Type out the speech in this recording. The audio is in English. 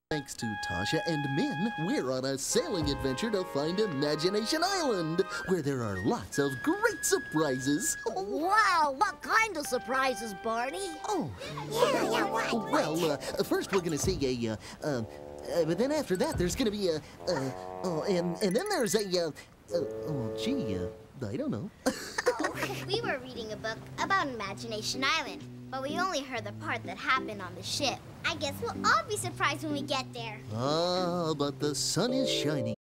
Thanks to Tasha and Min, we're on a sailing adventure to find Imagination Island, where there are lots of great surprises. Wow, what kind of surprises, Barney? Oh, What? well, first we're gonna see but then after that there's gonna be and then there's I don't know. We were reading a book about Imagination Island, but we only heard the part that happened on the ship. I guess we'll all be surprised when we get there. Ah, but the sun is shining.